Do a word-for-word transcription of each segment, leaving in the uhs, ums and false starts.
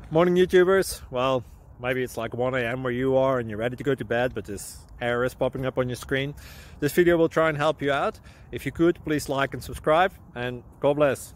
Morning YouTubers. Well, maybe it's like one A M where you are and you're ready to go to bed, but this error is popping up on your screen. This video will try and help you out. If you could, please like and subscribe, and God bless.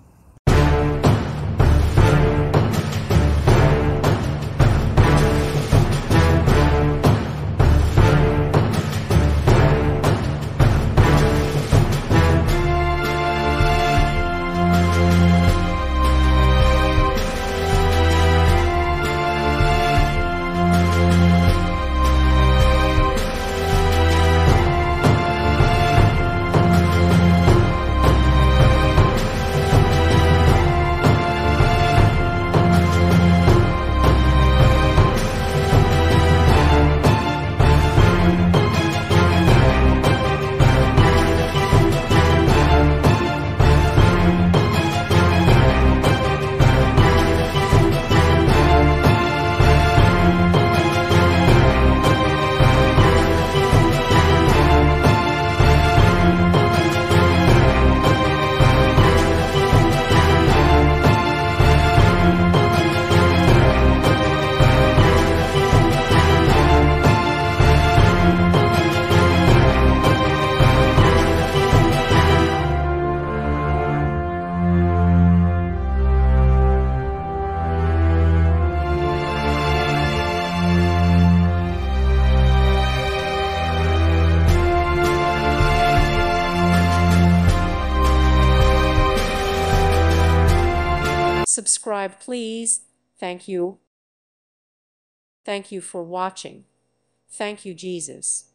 Subscribe, please. Thank you. Thank you for watching. Thank you, Jesus.